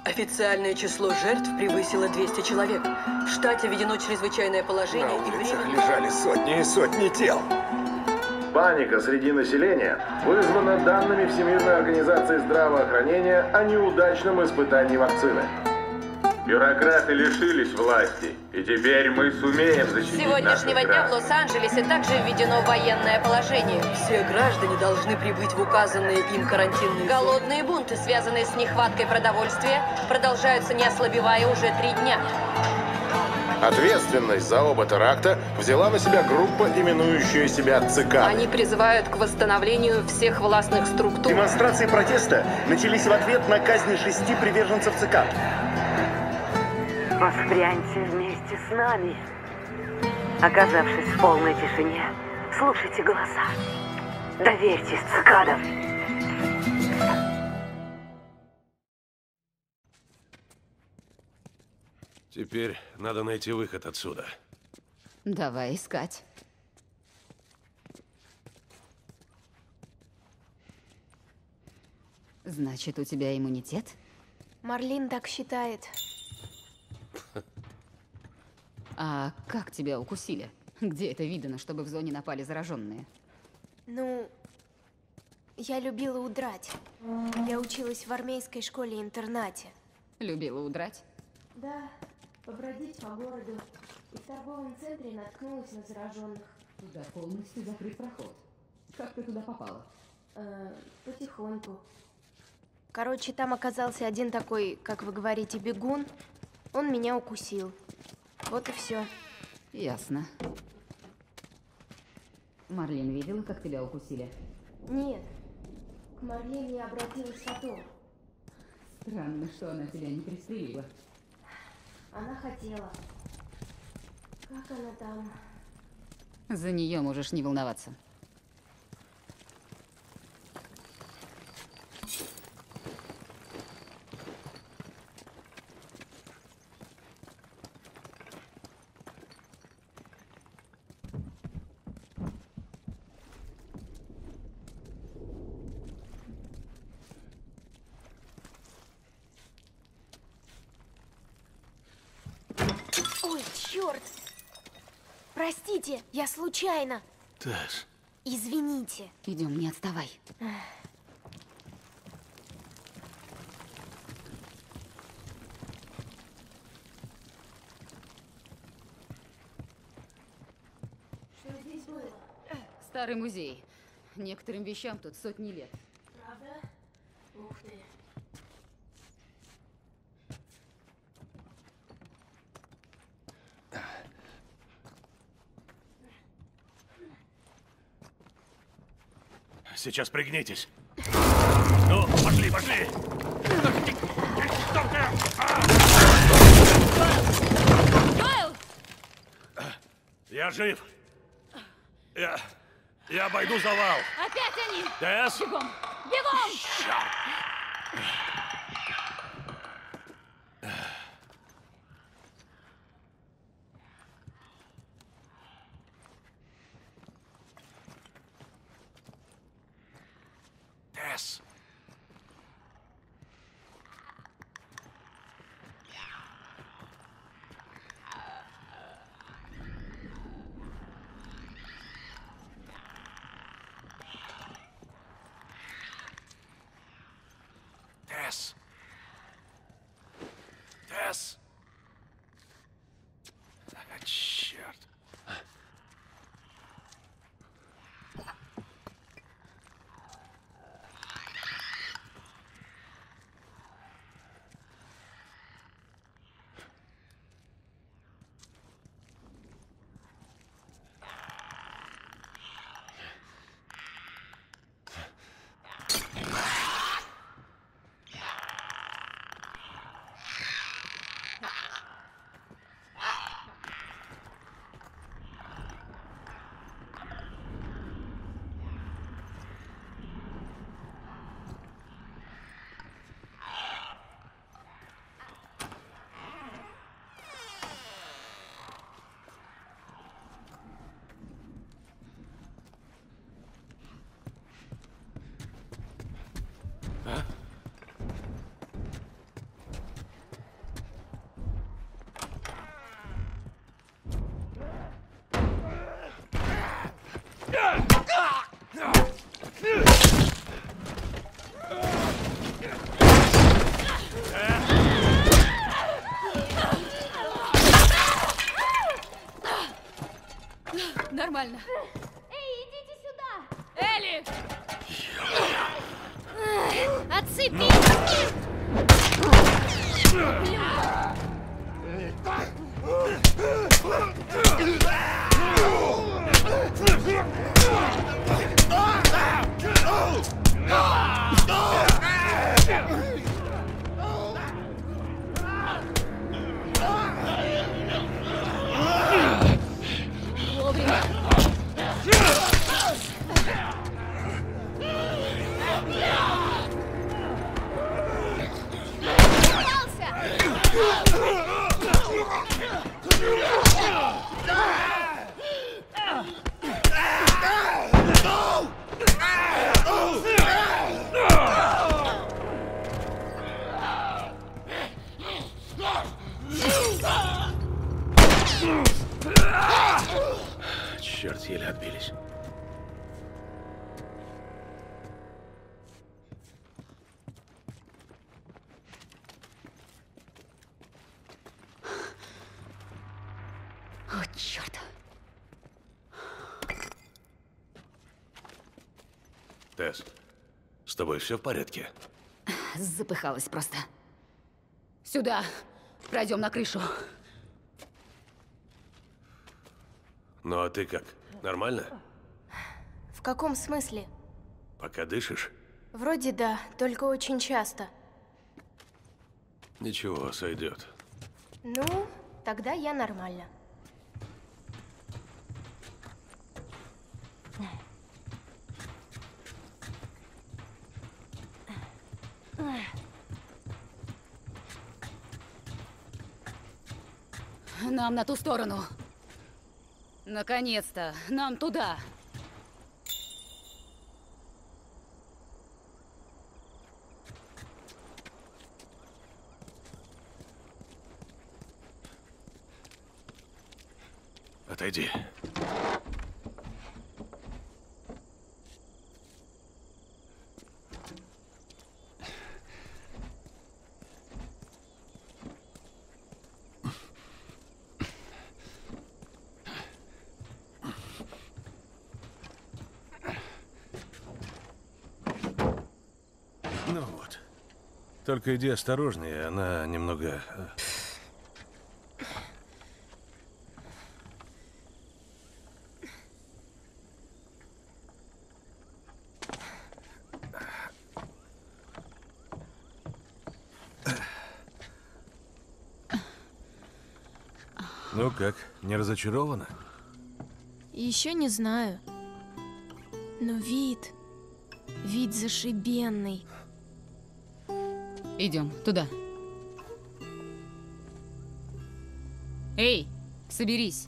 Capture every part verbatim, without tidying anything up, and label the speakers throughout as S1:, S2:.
S1: Официальное число жертв превысило двести человек. В штате введено чрезвычайное положение.
S2: На улицах
S1: и время...
S2: лежали сотни и сотни тел.
S3: Паника среди населения вызвана данными Всемирной организации здравоохранения о неудачном испытании вакцины. Бюрократы лишились власти, и теперь мы сумеем защитить
S4: С сегодняшнего
S3: наших
S4: дня в
S3: граждан.
S4: Лос-Анджелесе также введено военное положение.
S1: Все граждане должны прибыть в указанные им карантинные зоны.
S4: Голодные бунты, связанные с нехваткой продовольствия, продолжаются, не ослабевая, уже три дня.
S3: Ответственность за оба теракта взяла на себя группа, именующая себя ЦК.
S4: Они призывают к восстановлению всех властных структур.
S5: Демонстрации протеста начались в ответ на казнь шести приверженцев ЦК.
S6: Воспряньте вместе с нами. Оказавшись в полной тишине, слушайте голоса. Доверьтесь цикадам.
S7: Теперь надо найти выход отсюда.
S8: Давай искать. Значит, у тебя иммунитет?
S9: Марлин так считает.
S8: А как тебя укусили? Где это видано, чтобы в зоне напали зараженные?
S9: Ну, я любила удрать. Я училась в армейской школе-интернате.
S8: Любила удрать?
S9: Да, побродить по городу. И в торговом центре наткнулась на зараженных.
S8: Туда полностью закрыт проход. Как ты туда попала?
S9: Э, потихоньку. Короче, там оказался один такой, как вы говорите, бегун. Он меня укусил. Вот и все.
S8: Ясно. Марлин видела, как тебя укусили?
S9: Нет. К Марлин я обратилась потом.
S8: Странно, что она тебя не пристрелила.
S9: Она хотела. Как она там?
S8: За нее можешь не волноваться.
S9: Ой, черт! Простите, я случайно.
S7: Тесс.
S9: Извините.
S8: Идем, не отставай.
S9: Что здесь было?
S8: Старый музей. Некоторым вещам тут сотни лет.
S9: Правда? Ух ты.
S7: Сейчас пригнитесь. Ну, пошли, пошли!
S4: Дойл!
S7: Я жив. Я... Я обойду завал.
S4: Опять они!
S7: Тесс?
S4: Бегом! Бегом!
S7: Тесс. Тесс. Тесс. А, черт.
S8: нормально.
S9: Эй, идите сюда!
S8: Элли!
S9: Отцепись!
S8: Вовремя.
S3: Черт, еле отбились.
S8: О, черт.
S7: Тесс, с тобой все в порядке?
S8: Запыхалась просто. Сюда. Пройдем на крышу.
S7: Ну а ты как? Нормально?
S9: В каком смысле?
S7: Пока дышишь?
S9: Вроде да, только очень часто.
S7: Ничего, сойдет.
S9: Ну, тогда я нормально.
S8: Нам на ту сторону. Наконец-то, нам туда.
S7: Отойди.
S2: Ну вот. Только иди осторожнее, она немного... Ну как, не разочарована?
S9: Еще не знаю. Но вид... Вид зашибенный.
S8: Идем туда. Эй, соберись.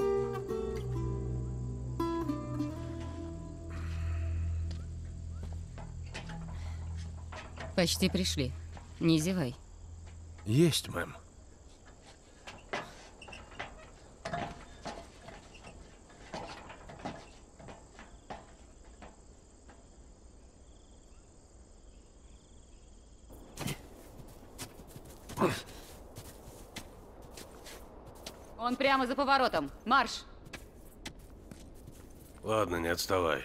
S8: Почти пришли. Не зевай.
S2: Есть, мэм.
S8: Он прямо за поворотом. Марш!
S7: Ладно, не отставай.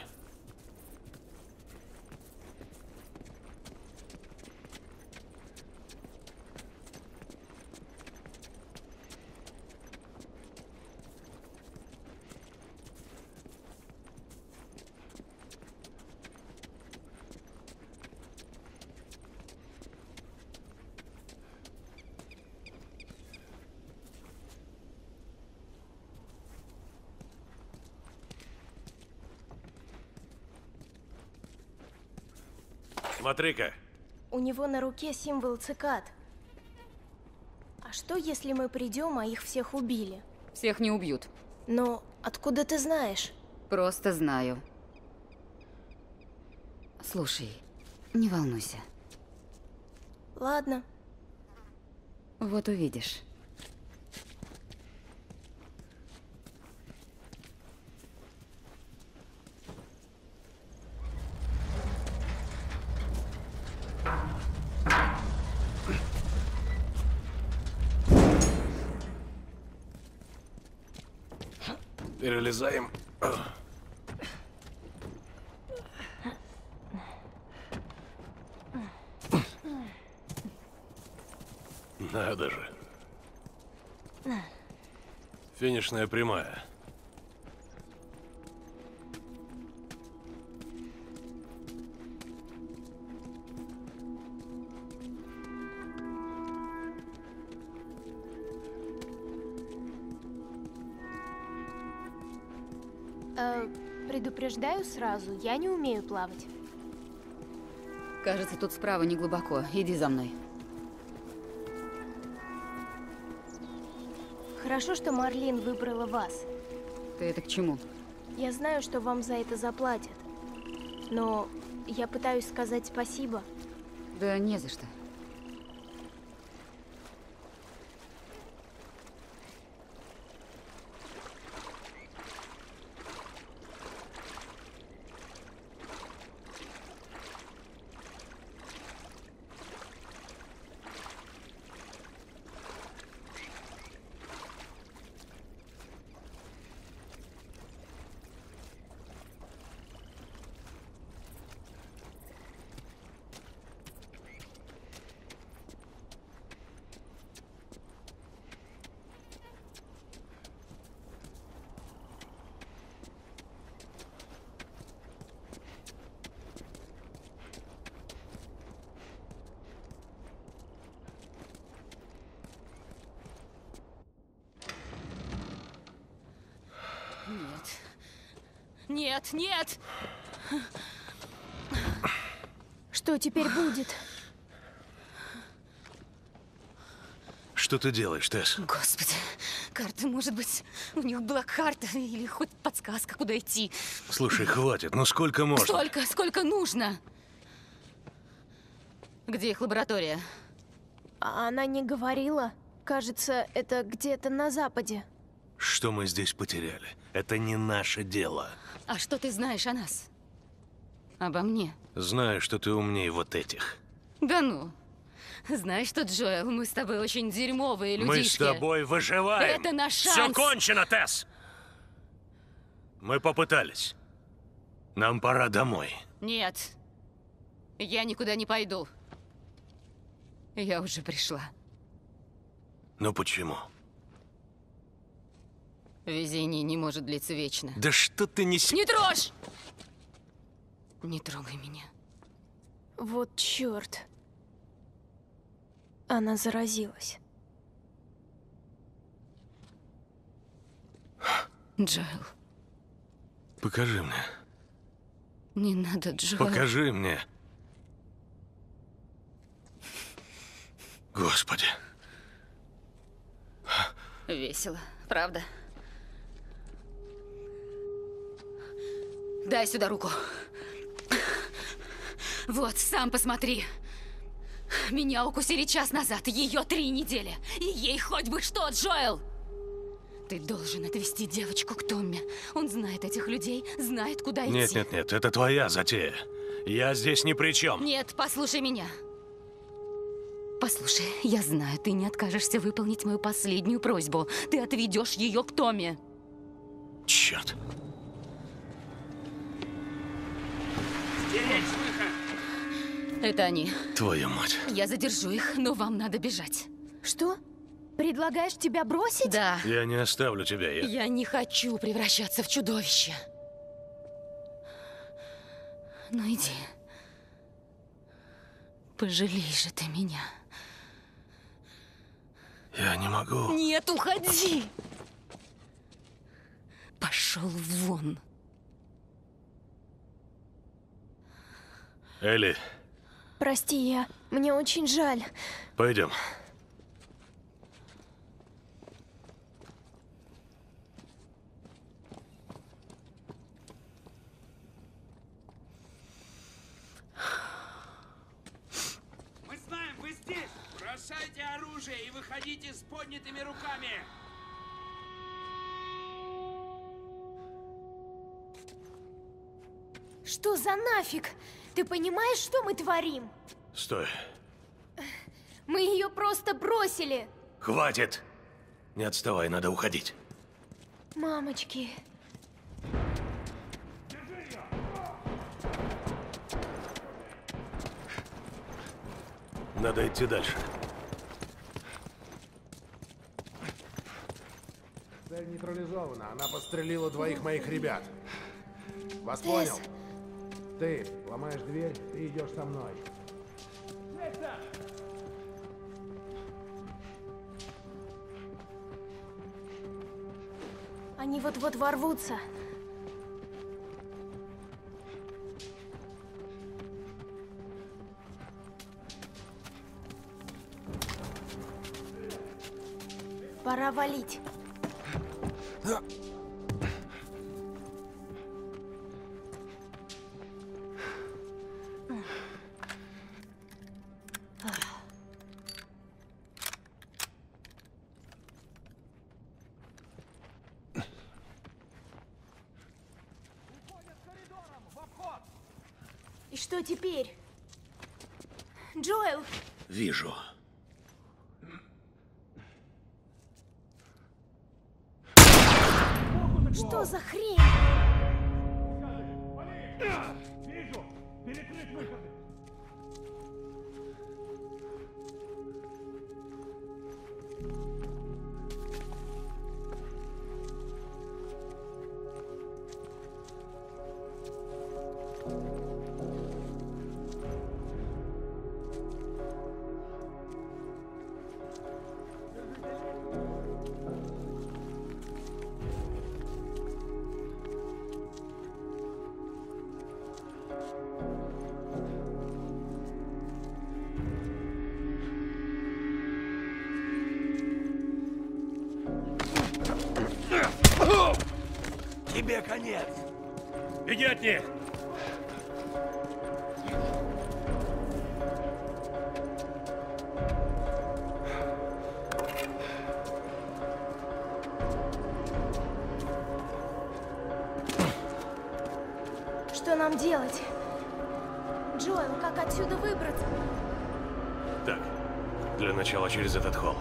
S7: Смотри-ка.
S9: У него на руке символ цикад. А что, если мы придем, а их всех убили?
S8: Всех не убьют.
S9: Но откуда ты знаешь?
S8: Просто знаю. Слушай, не волнуйся.
S9: Ладно.
S8: Вот увидишь.
S7: Перелезаем.
S2: Надо же. Финишная прямая.
S9: Э, предупреждаю сразу, я не умею плавать.
S8: Кажется, тут справа не глубоко. Иди за мной.
S9: Хорошо, что Марлин выбрала вас.
S8: Ты это к чему?
S9: Я знаю, что вам за это заплатят. Но я пытаюсь сказать спасибо.
S8: Да не за что. Нет, нет!
S9: Что теперь будет?
S2: Что ты делаешь, Тесс?
S8: Господи, карта, может быть, у них была карта или хоть подсказка, куда идти.
S2: Слушай, хватит, ну сколько можно?
S8: Столько, сколько нужно. Где их лаборатория?
S9: А она не говорила. Кажется, это где-то на западе.
S2: Что мы здесь потеряли? Это не наше дело.
S8: А что ты знаешь о нас? Обо мне?
S2: Знаю, что ты умнее вот этих.
S8: Да ну. Знаешь что, Джоэл, мы с тобой очень дерьмовые людишки.
S2: Мы с тобой выживаем.
S8: Это наш шанс.
S2: Все кончено, Тесс. Мы попытались. Нам пора домой.
S8: Нет. Я никуда не пойду. Я уже пришла.
S2: Ну почему?
S8: Везение не может длиться вечно.
S2: Да что ты не...
S8: Не трожь! Не трогай меня.
S9: Вот черт. Она заразилась.
S8: Джоэл.
S2: Покажи мне.
S8: Не надо, Джоэл.
S2: Покажи мне. Господи.
S8: Весело, правда? Дай сюда руку. Вот, сам посмотри. Меня укусили час назад, ее три недели. И ей хоть бы что, Джоэл! Ты должен отвезти девочку к Томми. Он знает этих людей, знает, куда идти.
S2: Нет, нет, нет, это твоя затея. Я здесь ни при чем.
S8: Нет, послушай меня. Послушай, я знаю, ты не откажешься выполнить мою последнюю просьбу. Ты отведешь ее к Томми.
S2: Черт.
S7: Стеречь выход!
S8: Это они.
S2: Твою мать.
S8: Я задержу их, но вам надо бежать.
S9: Что? Предлагаешь тебя бросить?
S8: Да.
S2: Я не оставлю тебя, я...
S8: Я не хочу превращаться в чудовище. Ну иди. Пожалей же ты меня.
S2: Я не могу.
S8: Нет, уходи! Пошел вон.
S2: Элли.
S9: Прости, я... Мне очень жаль.
S2: Пойдем.
S7: Мы знаем, вы здесь! Бросайте оружие и выходите с поднятыми руками!
S9: Что за нафиг? Ты понимаешь, что мы творим?
S2: Стой.
S9: Мы ее просто бросили.
S2: Хватит! Не отставай, надо уходить.
S9: Мамочки.
S2: Надо идти дальше.
S10: парализована. Она подстрелила двоих моих ребят. Вас
S9: Тесс.
S10: понял? Ты ломаешь дверь, ты идешь со мной.
S9: Они вот-вот ворвутся. Пора валить. И что теперь? Джоэл!
S2: Вижу.
S9: Что за хрень?
S10: Вижу! Перекрыть выходы!
S2: Тебе конец!
S11: Беги от них!
S9: Что нам делать? Джоэл, как отсюда выбраться?
S2: Так, для начала через этот холл.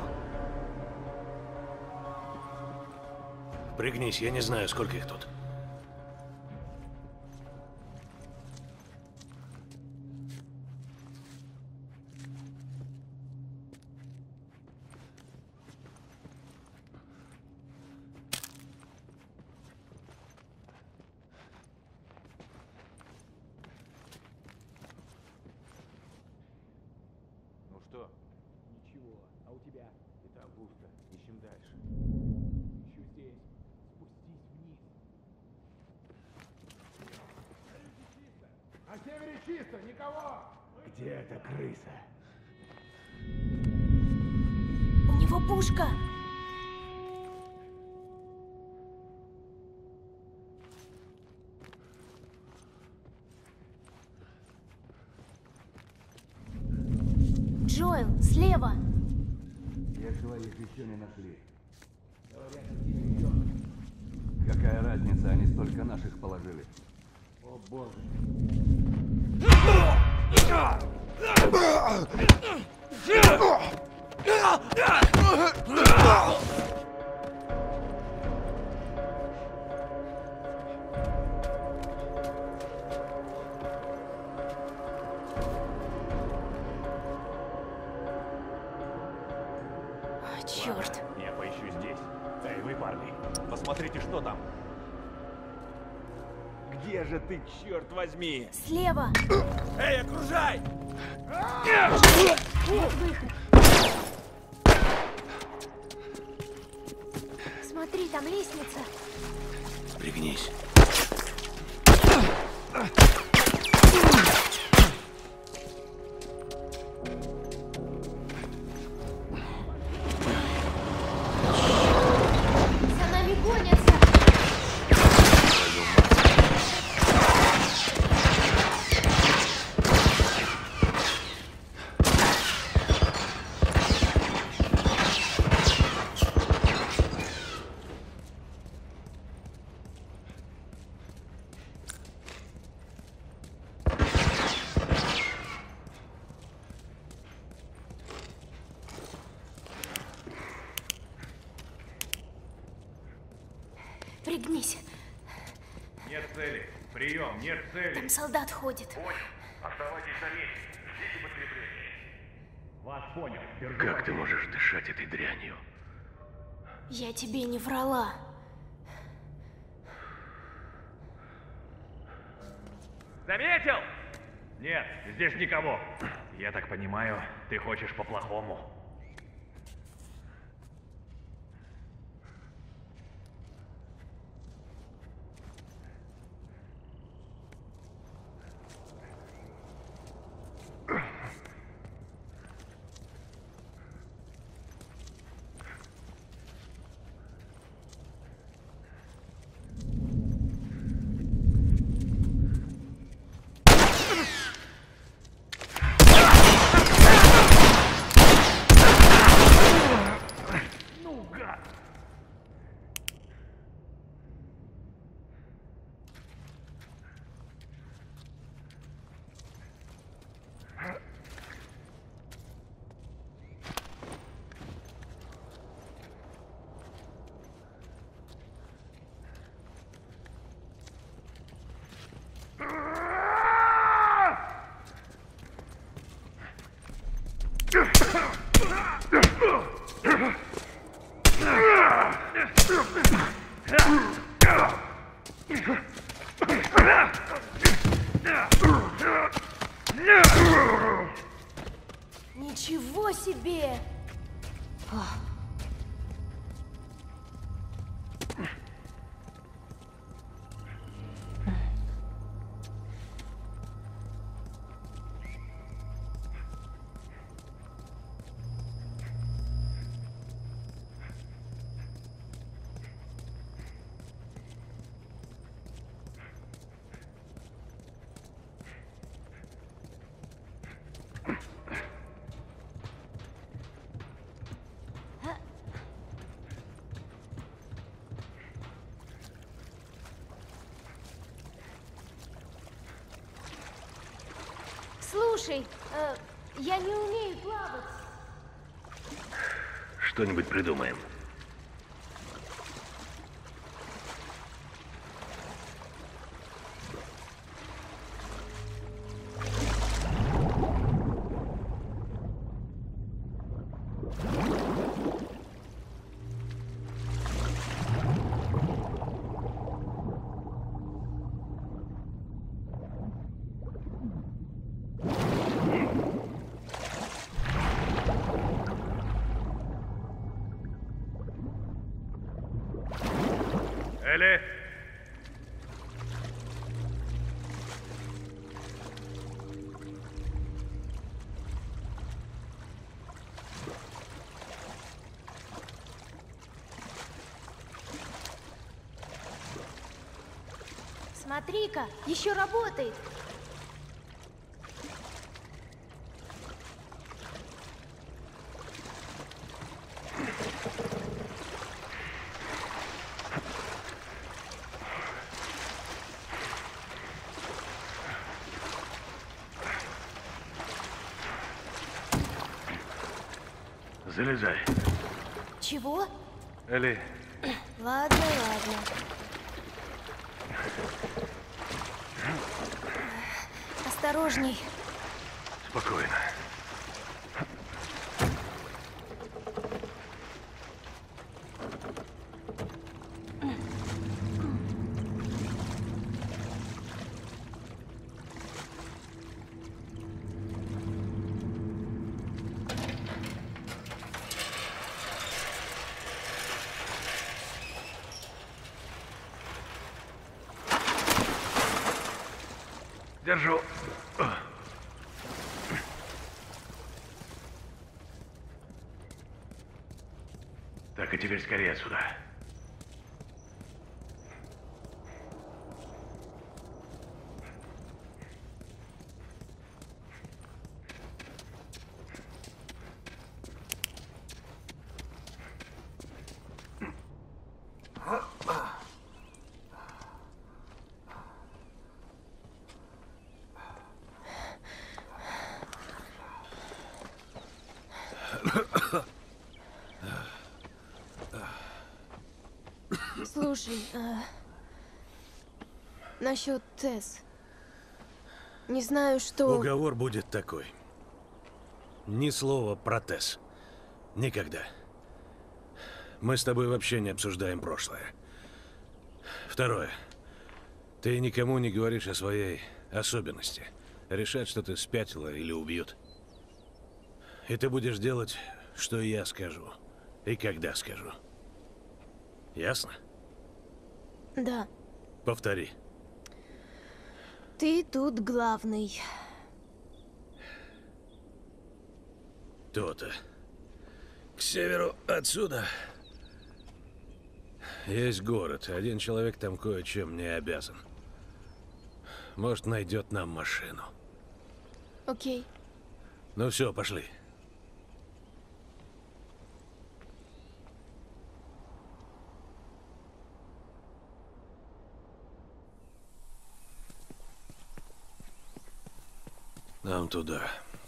S2: Пригнись, я не знаю, сколько их тут.
S11: Ну что? Ничего. А у тебя? И там пусто. Ищем дальше. Ищу здесь. Спустись вниз.
S10: На севере чисто, никого!
S11: Где эта крыса?
S9: У него пушка! Джоэл, слева!
S12: Тех двоих еще не нашли. Какая разница, они столько наших положили.
S10: О боже.
S9: Черт!
S11: Я поищу здесь. Эй, вы, парни, посмотрите, что там. Где же ты, черт возьми?
S9: Слева!
S11: Эй, окружай!
S9: Вот выход! Смотри, там лестница!
S2: Пригнись.
S9: За нами гонятся! Пригнись.
S11: Нет цели. Прием, нет цели.
S9: Там солдат ходит.
S11: Понял. Оставайтесь на месте. Ждите подкрепления. Вас понял.
S2: Как ты можешь дышать этой дрянью?
S9: Я тебе не врала.
S11: Заметил? Нет, здесь никого. Я так понимаю, ты хочешь по-плохому.
S9: Ничего себе! Слушай, э, я не умею плавать.
S2: Что-нибудь придумаем.
S11: Элли!
S9: Смотри-ка, еще работает.
S2: Залезай.
S9: Чего?
S2: Элли.
S9: Ладно, ладно. Осторожней.
S2: Спокойно. Держу. Так, а теперь скорее отсюда.
S9: Слушай, а... насчет Тесс. Не знаю, что...
S2: Уговор будет такой. Ни слова про Тесс. Никогда. Мы с тобой вообще не обсуждаем прошлое. Второе. Ты никому не говоришь о своей особенности. Решат, что ты спятила или убьют. И ты будешь делать, что я скажу. И когда скажу. Ясно?
S9: Да.
S2: Повтори.
S9: Ты тут главный.
S2: То-то. К северу отсюда есть город. Один человек там кое-чем не обязан. Может, найдет нам машину.
S9: Окей.
S2: Ну все, пошли. Нам туда.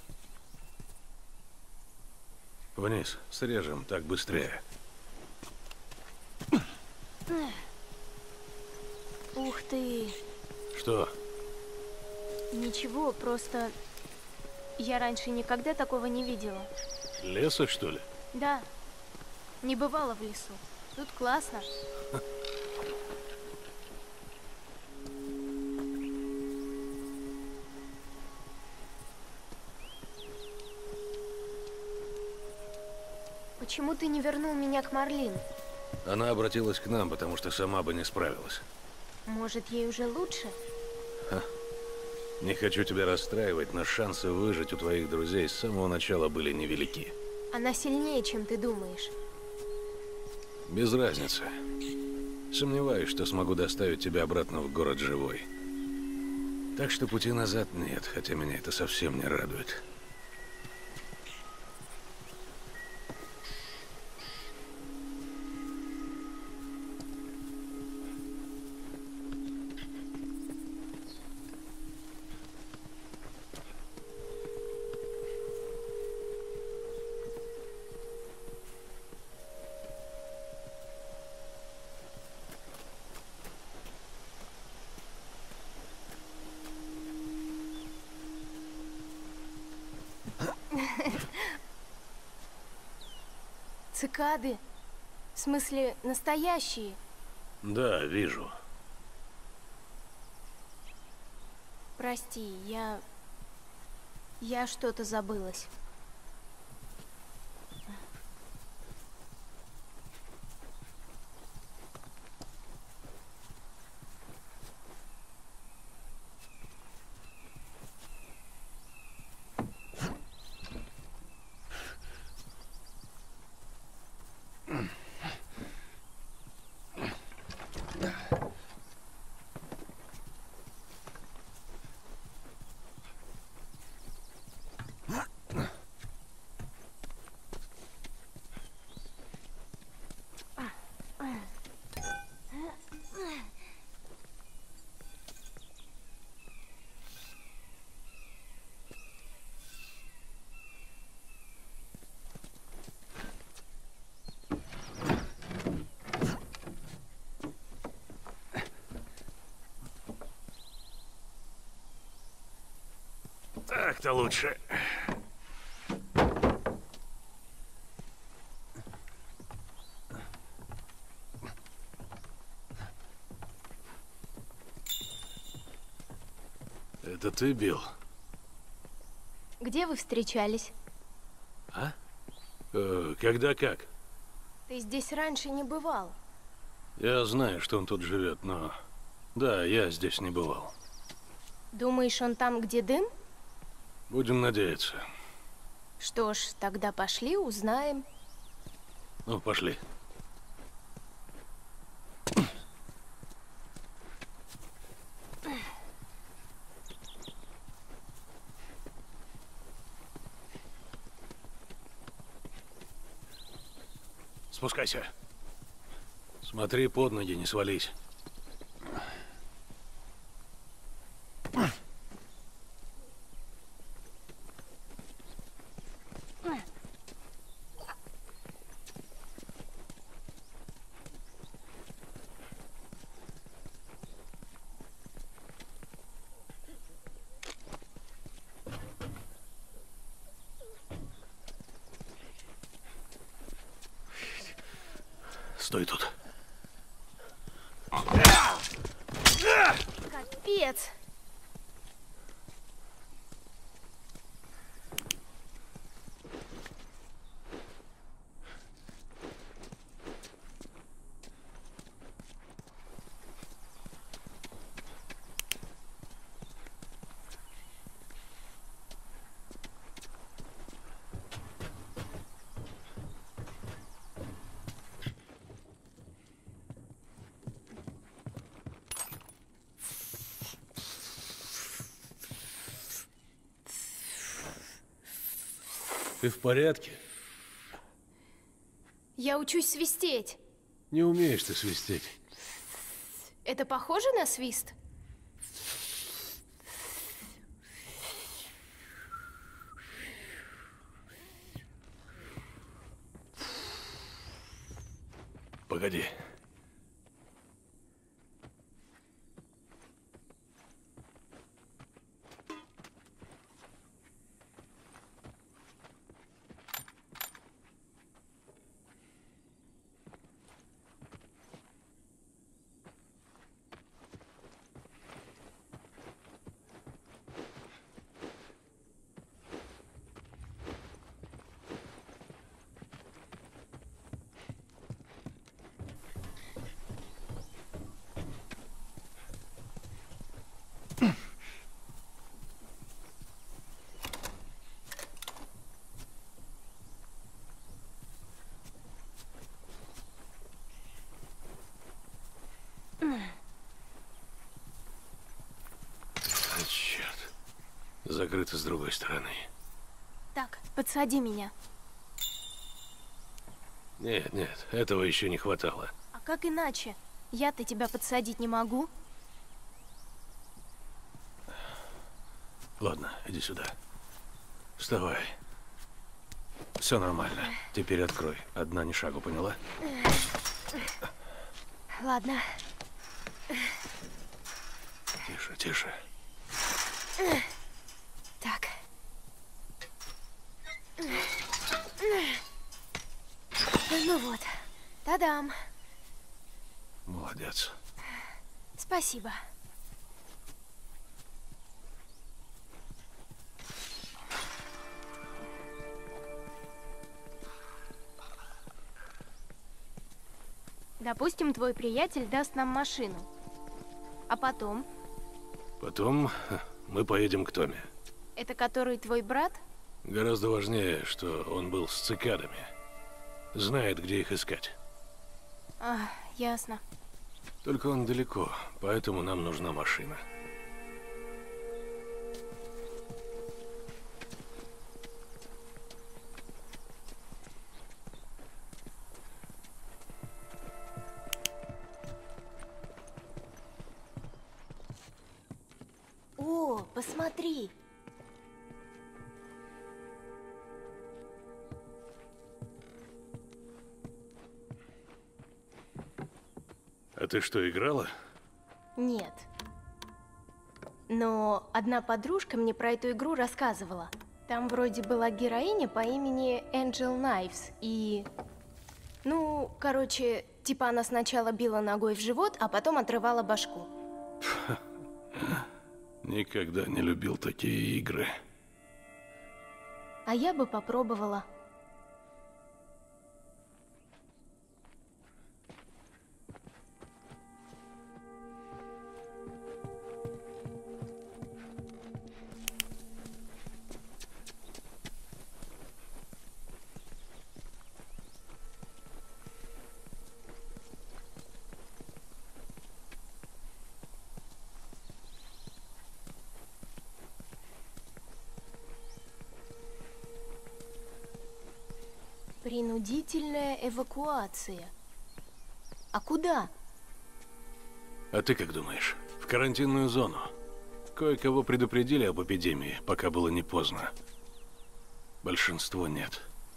S2: Вниз. Срежем, так быстрее.
S9: Ух ты.
S2: Что?
S9: Ничего, просто... Я раньше никогда такого не видела.
S2: Леса, что ли?
S9: Да. Не бывало в лесу. Тут классно. Почему ты не вернул меня к Марлин?
S2: Она обратилась к нам, потому что сама бы не справилась.
S9: Может, ей уже лучше?
S2: Ха. Не хочу тебя расстраивать, но шансы выжить у твоих друзей с самого начала были невелики.
S9: Она сильнее, чем ты думаешь.
S2: Без разницы. Сомневаюсь, что смогу доставить тебя обратно в город живой. Так что пути назад нет, хотя меня это совсем не радует.
S9: Цикады? В смысле, настоящие?
S2: Да, вижу.
S9: Прости, я... Я что-то забылась.
S2: Так-то лучше. Это ты, Билл?
S9: Где вы встречались?
S2: А? Э, когда как?
S9: Ты здесь раньше не бывал.
S2: Я знаю, что он тут живет, но... Да, я здесь не бывал.
S9: Думаешь, он там, где дым?
S2: Будем надеяться.
S9: Что ж, тогда пошли, узнаем.
S2: Ну, пошли. Спускайся. Смотри под ноги, не свались. Стой тут.
S9: Капец!
S2: Ты в порядке?
S9: Я учусь свистеть.
S2: Не умеешь ты свистеть.
S9: Это похоже на свист?
S2: Погоди. Закрыто с другой стороны.
S9: Так, подсади меня.
S2: Нет, нет, этого еще не хватало.
S9: А как иначе? Я-то тебя подсадить не могу.
S2: Ладно, иди сюда. Вставай. Все нормально. Теперь открой. Одна ни шагу, поняла?
S9: Ладно.
S2: Тише, тише.
S9: Так. Ну вот. Та-дам.
S2: Молодец.
S9: Спасибо. Допустим, твой приятель даст нам машину. А потом?
S2: Потом мы поедем к Томе.
S9: Это который твой брат?
S2: Гораздо важнее, что он был с цикадами. Знает, где их искать.
S9: А, ясно.
S2: Только он далеко, поэтому нам нужна машина.
S9: О, посмотри.
S2: А ты что, играла?
S9: Нет. Но одна подружка мне про эту игру рассказывала. Там вроде была героиня по имени Энджел Найвс и... Ну, короче, типа она сначала била ногой в живот, а потом отрывала башку.
S2: Никогда не любил такие игры.
S9: А я бы попробовала. Принудительная эвакуация. А куда?
S2: А ты как думаешь? В карантинную зону. Кое-кого предупредили об эпидемии, пока было не поздно. Большинство нет.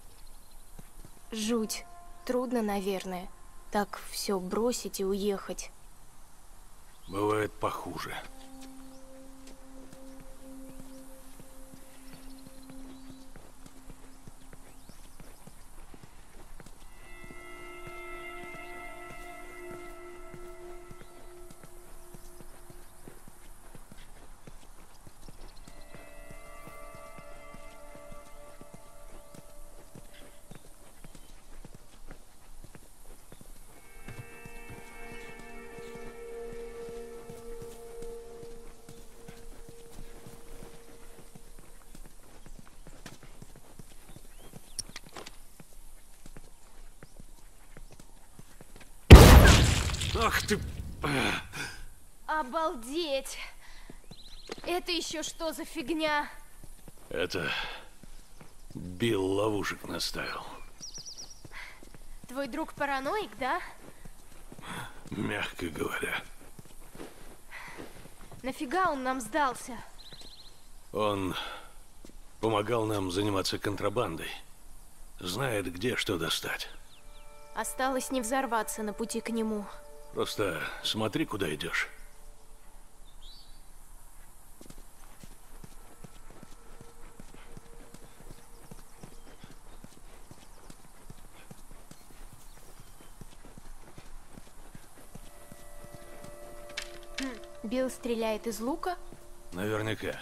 S9: Жуть. Трудно, наверное. Так все бросить и уехать.
S2: Бывает похуже. Ах ты... Билл ловушек наставил.
S9: Твой друг параноик, да?
S2: Мягко говоря.
S9: Нафига он нам сдался?
S2: Он помогал нам заниматься контрабандой. Знает, где что достать.
S9: Осталось не взорваться на пути к нему.
S2: Просто смотри, куда идешь.
S9: Билл стреляет из лука?
S2: Наверняка.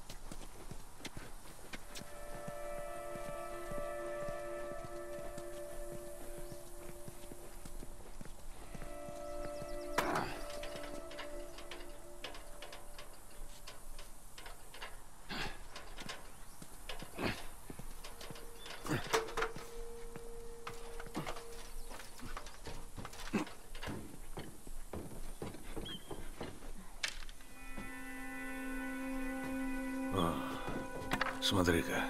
S2: Смотри-ка.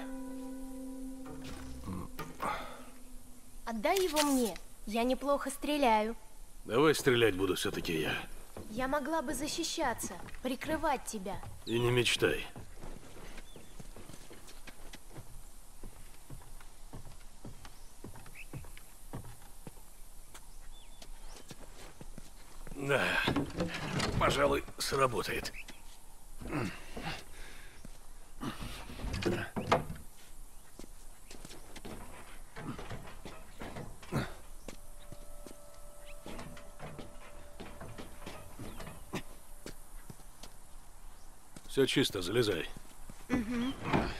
S9: Отдай его мне. Я неплохо стреляю.
S2: Давай стрелять буду все-таки я.
S9: Я могла бы защищаться, прикрывать тебя.
S2: И не мечтай. Да, пожалуй, сработает. Все чисто, залезай.
S9: Угу.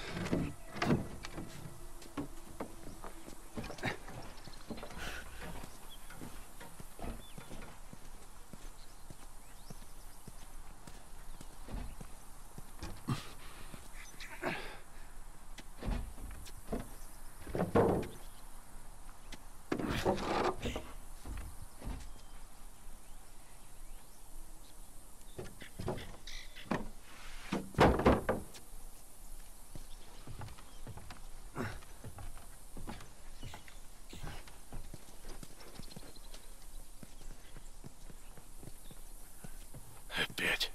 S2: Опять.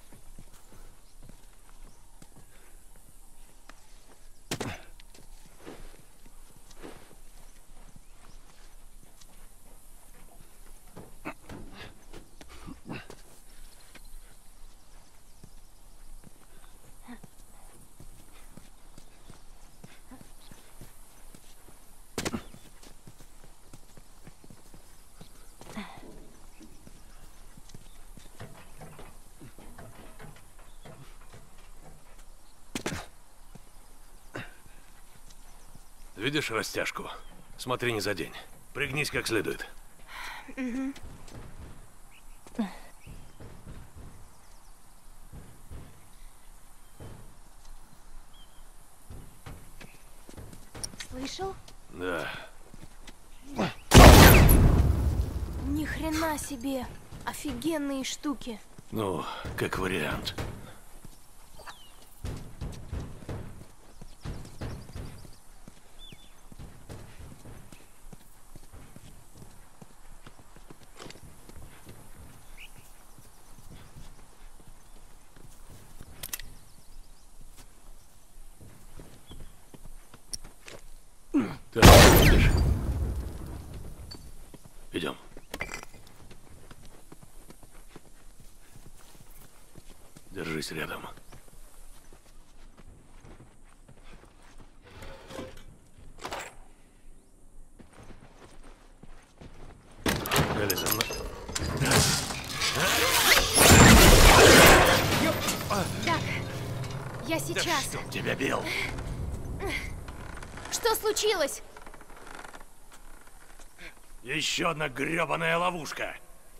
S2: Видишь растяжку? Смотри, не задень. Пригнись как следует.
S9: Угу. Слышал?
S2: Да.
S9: Ни хрена себе! Офигенные штуки.
S2: Ну, как вариант. Так, видишь? Идем. Держись рядом. Дали за мной.
S9: Так, я сейчас.
S2: Да чтоб тебя бил.
S9: Что случилось?
S2: Еще одна гребаная ловушка.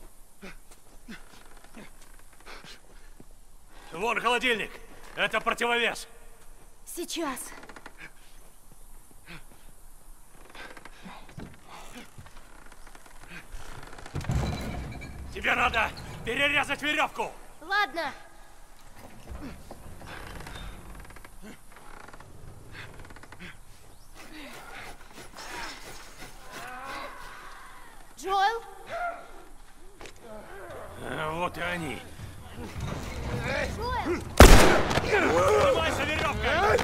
S2: Вон холодильник. Это противовес.
S9: Сейчас.
S2: Тебе надо перерезать веревку.
S9: Ладно.
S11: гони.
S7: Снимайся веревкой!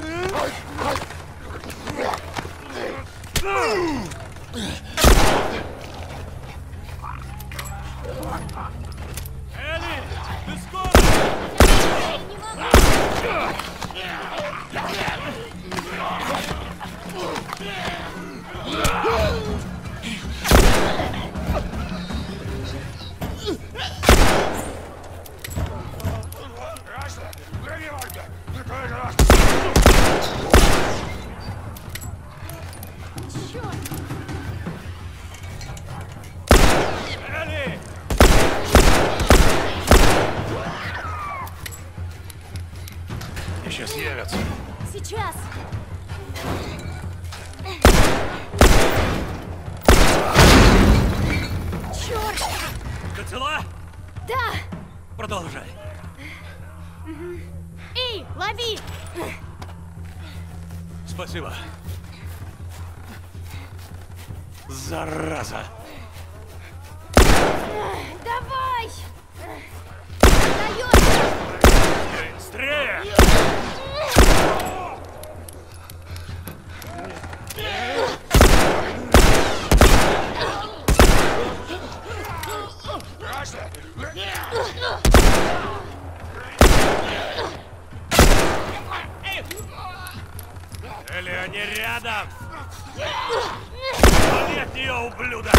S11: Элли, ты скоро?
S2: Сейчас явятся.
S9: Сейчас. Черт!
S11: Ты цела?
S9: Да!
S11: Продолжай.
S9: Эй, лови!
S11: Спасибо. Зараза!
S9: Давай! Даешь!
S11: Быстрее! Или они рядом? Вали от нее, ублюдок!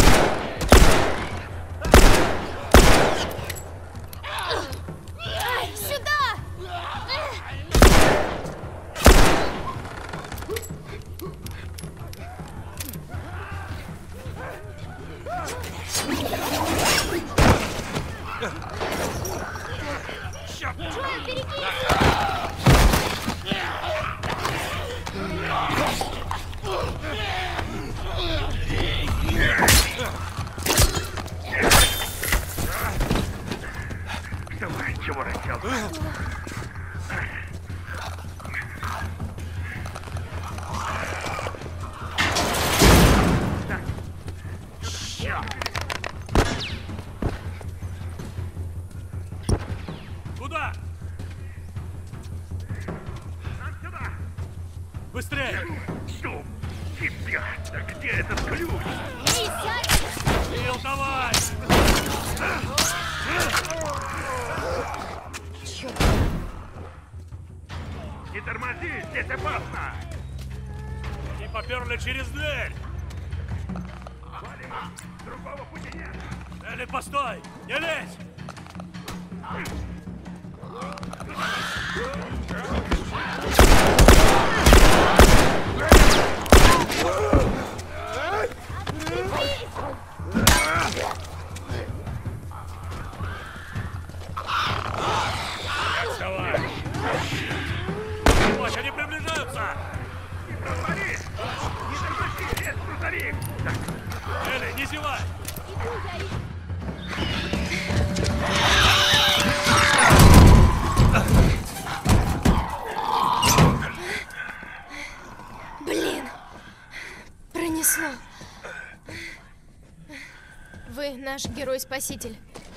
S9: Ай, сюда! Джоэл, береги!
S5: Давай, чего расселся?
S11: Куда?
S5: Сюда!
S11: Быстрее!
S5: Что? Тебя! Да где этот ключ?
S9: Эй, сядь!
S11: Билл, давай!
S5: Не тормози, здесь опасно!
S11: Они поперли через дверь!
S5: Вали, другого пути нет!
S11: Элли, постой! Не лезь! Вставай! Вот, они приближаются!
S5: Не просори! Не тормози, здесь просори!
S11: Элли, не зевай!
S9: Блин! Пронесло. Вы наш герой-спаситель.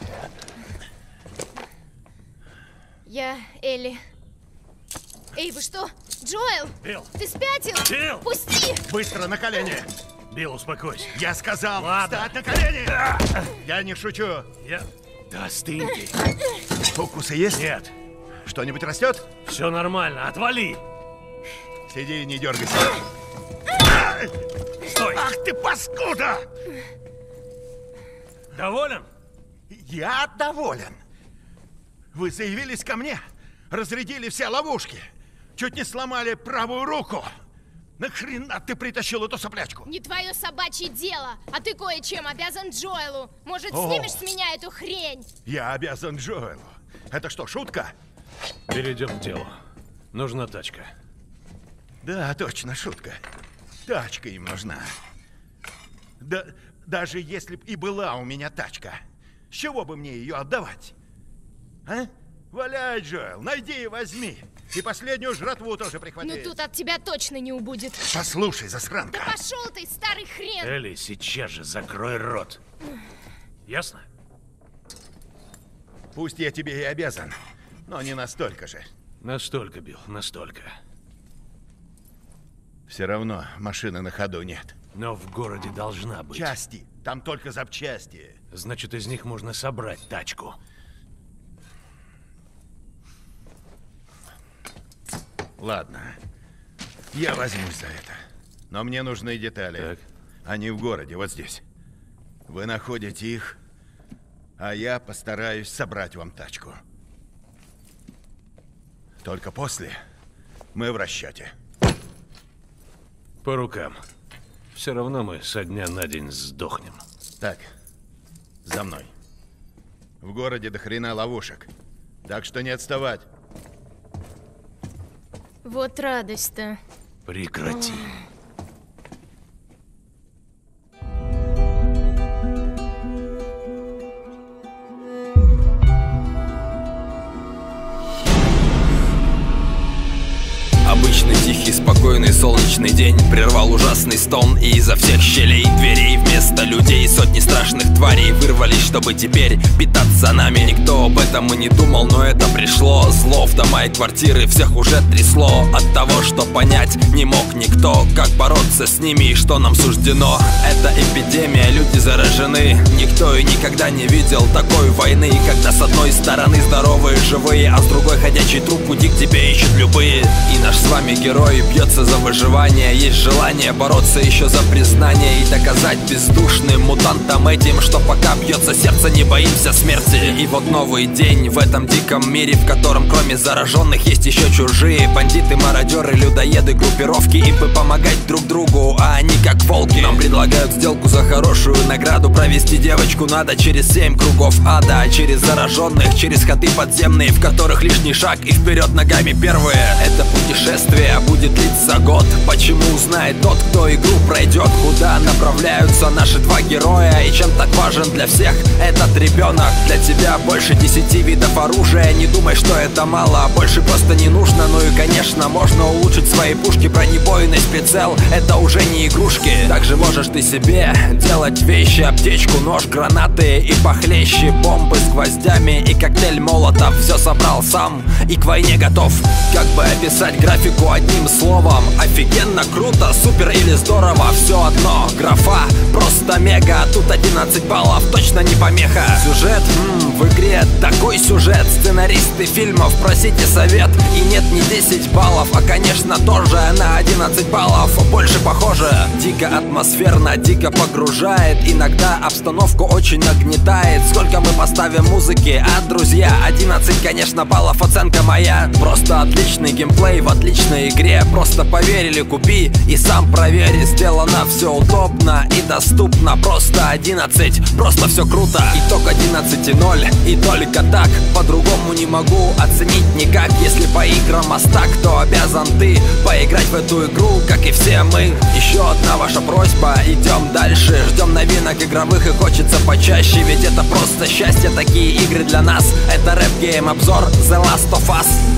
S9: Я Элли. Эй, вы что? Джоэл!
S11: Билл!
S9: Ты спятил?
S11: Билл!
S9: Пусти!
S5: Быстро на колени!
S11: Билл, успокойся.
S5: Я сказал,
S11: Ладно.
S5: встать на колени! Я не шучу.
S11: Я... Да остынь ты.
S5: Укусы есть?
S11: Нет.
S5: Что-нибудь растет?
S11: Все нормально, отвали!
S5: Сиди и не дергайся.
S11: Стой!
S5: Ах ты паскуда!
S11: Доволен?
S5: Я доволен. Вы заявились ко мне, разрядили все ловушки, чуть не сломали правую руку. Нахрена ты притащил эту соплячку?
S9: Не твое собачье дело, а ты кое-чем обязан Джоэлу. Может,
S5: О.
S9: снимешь с меня эту хрень?
S5: Я обязан Джоэлу. Это что, шутка?
S2: Перейдем к делу. Нужна тачка.
S5: Да, точно, шутка. Тачка им нужна. Да, даже если б и была у меня тачка, с чего бы мне ее отдавать? А? Валяй, Джоэл, найди и возьми. И последнюю жратву тоже прихвати.
S9: Ну тут от тебя точно не убудет.
S5: Послушай, засранка.
S9: Да пошел ты, старый хрен!
S11: Элли, сейчас же закрой рот. Ясно?
S5: Пусть я тебе и обязан, но не настолько же.
S2: Настолько, Билл, настолько.
S5: Все равно машины на ходу нет.
S2: Но в городе должна быть.
S5: Части. Там только запчасти.
S2: Значит, из них можно собрать тачку.
S5: Ладно. Я возьмусь за это. Но мне нужны детали.
S2: Так.
S5: Они в городе, вот здесь. Вы находите их, а я постараюсь собрать вам тачку. Только после мы в расчете.
S2: По рукам. Все равно мы со дня на день сдохнем.
S5: Так, за мной. В городе до хрена ловушек, так что не отставать.
S9: Вот радость-то.
S2: Прекрати.
S13: Обычный тихий, спокойный солнечный день прервал ужасный стон, и изо всех щелей дверей вместо людей сотни страшных тварей вырвались, чтобы теперь питаться нами. Никто об этом и не думал, но это пришло. Зло в дома и квартиры всех уже трясло от того, что понять не мог никто, как бороться с ними и что нам суждено. Это эпидемия, люди заражены. Никто и никогда не видел такой войны, когда с одной стороны здоровые, живые, а с другой ходячий труп, пути к тебе ищут любые. И наш с вами герой бьется за выживание. Есть желание бороться еще за признание и доказать бездушным мутантам этим, что пока бьется сердце, не боимся смерти. И вот новый день в этом диком мире, в котором кроме зараженных есть еще чужие. Бандиты, мародеры, людоеды, группировки. Им бы помогать друг другу, а они как волки. Нам предлагают сделку за хорошую награду. Провести девочку надо через семь кругов ада. Через зараженных, через ходы подземные, в которых лишний шаг и вперед ногами первые. Это путешествие будет длиться год. Почему узнает тот, кто игру пройдет? Куда направляются наши два героя? И чем так важен для всех этот ребенок? Для тебя больше десяти видов оружия. Не думай, что это мало, больше просто не нужно. Ну и конечно, можно улучшить свои пушки, бронебойность, прицел. Это уже не игрушки. Также можешь ты себе делать вещи: аптечку, нож, гранаты и похлеще, бомбы с гвоздями и коктейль молотов. Все собрал сам и к войне готов. Как бы описать графику одним словом? Офигенно, круто, супер или здорово, все одно. Графа просто мега, тут одиннадцать баллов, точно не помеха. Сюжет, м-м, в игре такой сюжет. Сценаристы фильмов, просите совет. И нет, не десять баллов, а конечно тоже на одиннадцать баллов больше похоже. Дико атмосферно, дико погружает. Иногда обстановку очень нагнетает. Сколько мы поставим музыки, а, друзья? одиннадцать, конечно, баллов, оценка моя. Просто отличный геймплей в отличной игре. Просто поверь или купи и сам проверь. Сделано все удобно и доступно. Просто одиннадцать, просто все круто. Итог одиннадцать и ноль, и только так. По-другому не могу оценить никак. Если по играм мастак, то обязан ты поиграть в эту игру, как и все мы. Еще одна ваша просьба, идем дальше. Ждем новинок игровых и хочется почаще. Ведь это просто счастье, такие игры для нас. Это рэп-гейм обзор The Last of Us.